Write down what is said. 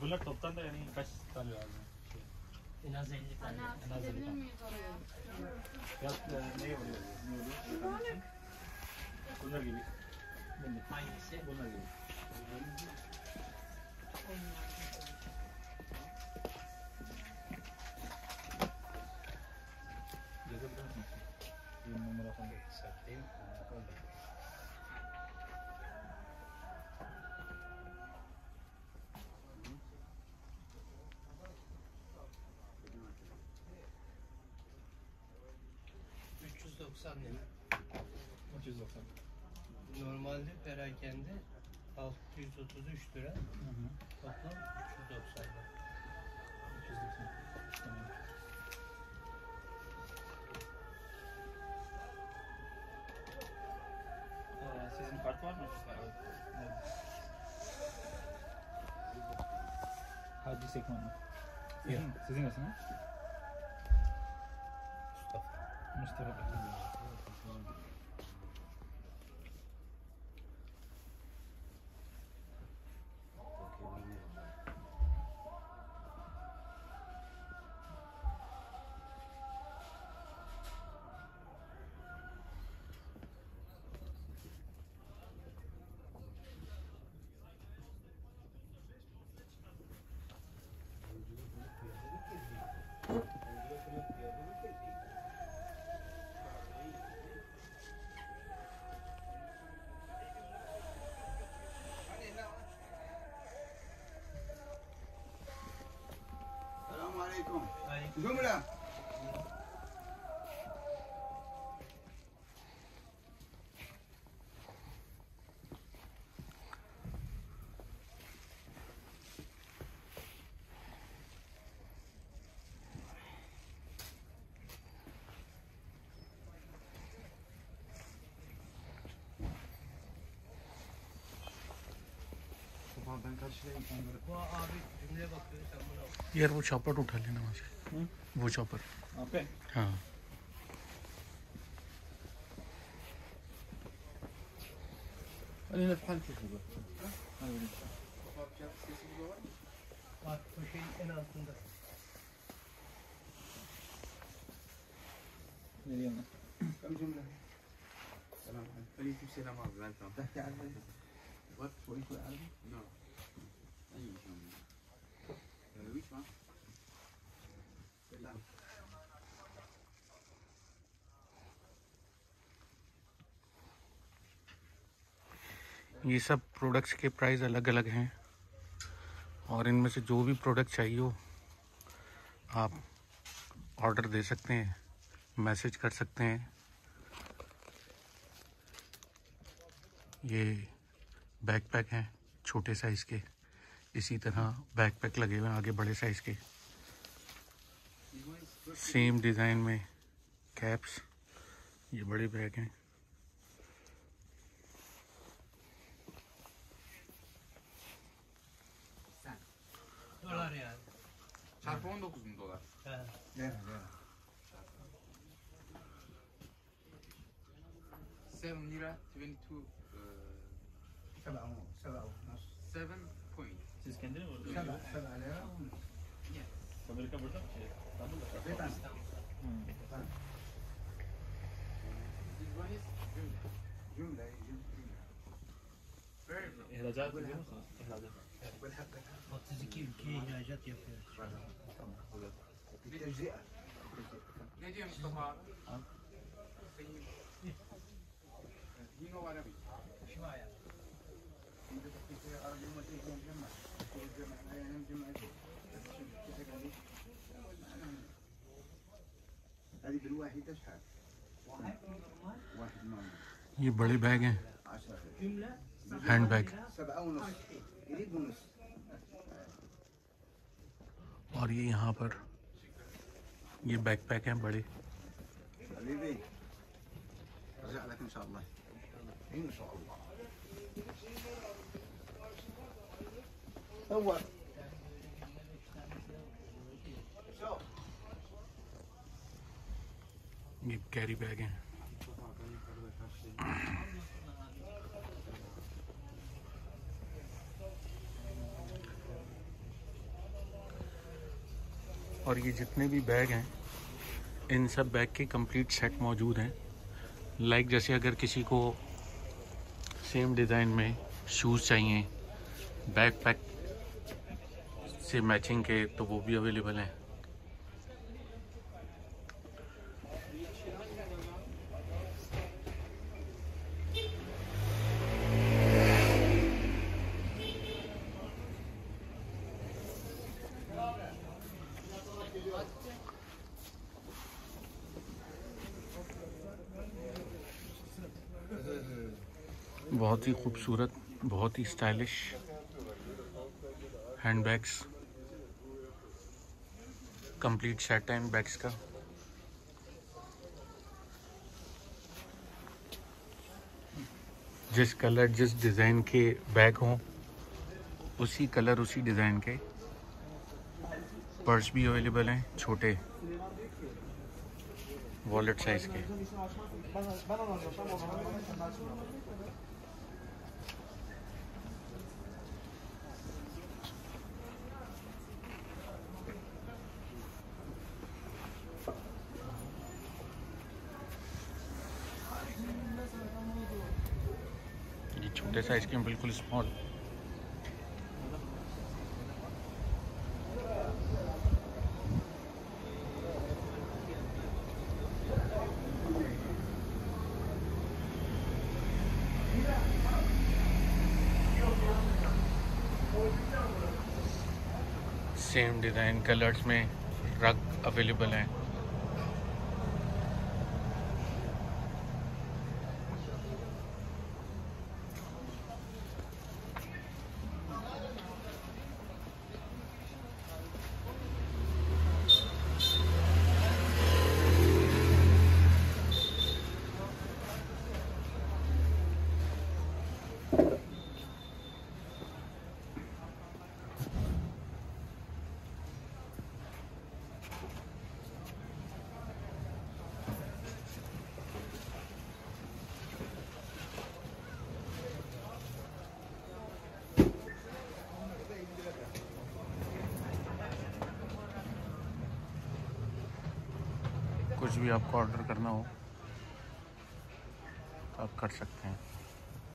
Bunlar toptan da yani kaç tane lazım? En az 50 tane. En az gidebilir miyiz oraya? Fiyat neye oluyor? Ne oluyor? Bunlar gibi. Hangisi? Bunlar gibi. Yazabilir misin? Bir numara falan da saklayayım. lira. 390. Normalde perakende 633 lira. Toplam 390 lira. 390. Tamam. Sizin kart var mı? Hadi sekmanı. Sizin nasıl? Mustafa. Assalamualaikum. Jumlah. Ben karşılayayım onları. Bu abi cümle bakıyor sen buna bak. यार वो chopper उठा लेना वहाँ से वो chopper Oke. हाँ Hadi ne falan çekiyor bu. Hadi. Bak bu şeyin en altında. Ne diyorsun? كم جملة؟ سلام عليكم السلام عليكم welcome. تحكي عربي؟ What? شوي عربي؟ No. أي جملة؟ which one? سلام. ये सब प्रोडक्ट्स के प्राइस अलग अलग हैं और इनमें से जो भी प्रोडक्ट चाहिए हो आप ऑर्डर दे सकते हैं, मैसेज कर सकते हैं। ये बैकपैक हैं छोटे साइज़ के, इसी तरह बैकपैक लगे हुए हैं आगे बड़े साइज़ के, सेम डिज़ाइन में कैप्स, ये बड़े बैग हैं। Dolar yani. Çarpı 19.000 dolar. He. Ver. 7 lira 22 7 ونص 7 point. Siz kendiniz mi? 7 lira. Yes. Amerika burada mı? İstanbul'da. Betan. This one is cümle. Very good. İhracat ediyor musunuz? İhracat. 32 ülkeye ihracat yapıyoruz. Tamam. Güzel. بالتجزئة. Ne diyor Mustafa abi? You know what I mean? شوية. هذه بالواحدة شحال؟ واحد نورمال. ये बड़े bag हैं 10 Cümle. Handbag 7 ونص. قريب ونص. और ये यहाँ पर ये backpack हैं बड़े। حبيبي ارجع لك ان شاء الله. ان شاء الله. هو ये कैरी बैग हैं। और ये जितने भी बैग हैं इन सब बैग के कंप्लीट सेट मौजूद हैं। लाइक जैसे अगर किसी को सेम डिज़ाइन में शूज़ चाहिए बैकपैक से मैचिंग के, तो वो भी अवेलेबल हैं। बहुत ही खूबसूरत, बहुत ही स्टाइलिश हैंडबैग्स, कंप्लीट सेट है इन बैग्स का। जिस कलर जिस डिज़ाइन के बैग हों उसी कलर उसी डिज़ाइन के पर्स भी अवेलेबल हैं, छोटे वॉलेट साइज़ के। ये छोटे साइज़ के बिल्कुल स्मॉल। सेम डिज़ाइन कलर्स में रग अवेलेबल हैं। कुछ भी आपको ऑर्डर करना हो आप कर सकते हैं।